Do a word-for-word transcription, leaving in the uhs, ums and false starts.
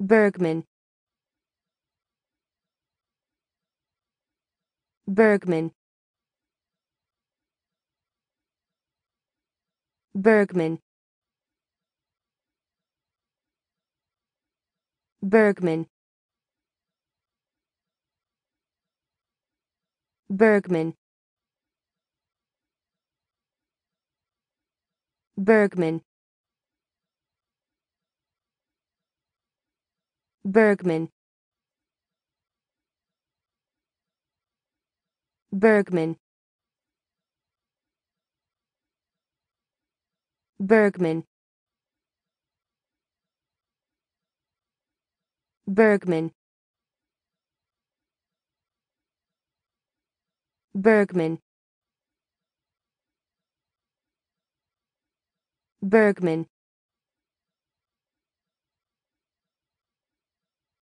Bergman, Bergman, Bergman, Bergman, Bergman, Bergman, Bergman, Bergman, Bergman, Bergman, Bergman, Bergman,